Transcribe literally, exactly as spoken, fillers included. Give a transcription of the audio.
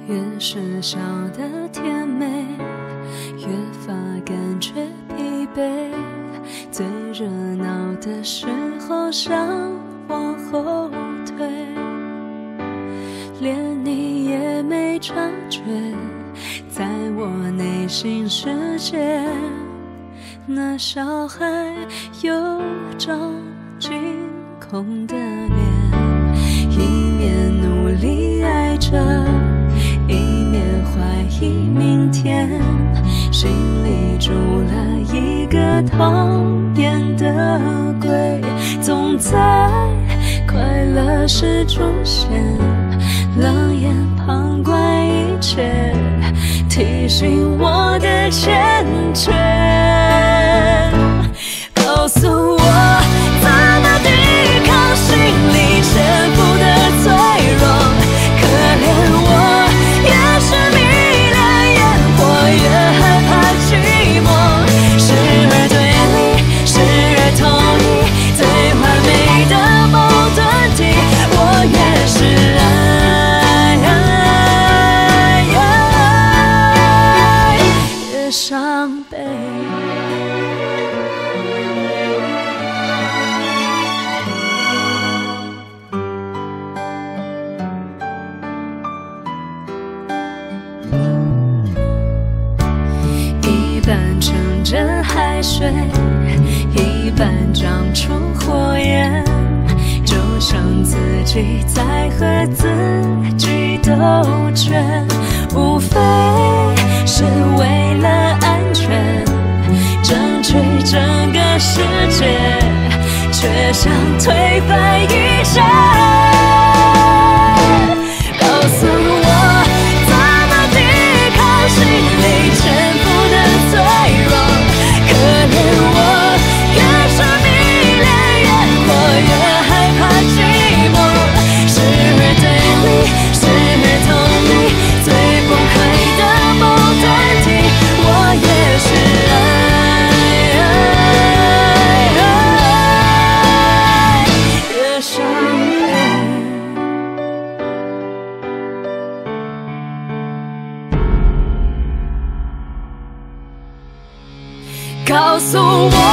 越是笑得甜美，越发感觉疲惫。最热闹的时候想往后退，连你也没察觉，在我内心世界，那小孩有张惊恐的脸，一面努力爱着，一面怀疑明天，心里住了一个讨厌的鬼，总在快乐时出现，冷眼旁观一切，提醒我的欠缺，告诉我怎么抵抗心里潜伏的脆弱，可怜我越是迷恋烟火，越害怕寂寞，时而对立，时而同意，最完美的矛盾体，我越是爱越伤悲。一半乘着海水，一半长出火焰，就像自己在和自己斗拳，无非是为了安全，争取整个世界，却想推翻一切，告诉我怎么抵抗心里潜伏的脆弱，可怜我越是迷恋烟火，越害怕寂寞，时而对立，时而同意，最崩溃的矛盾体，我也是爱越伤悲。告诉我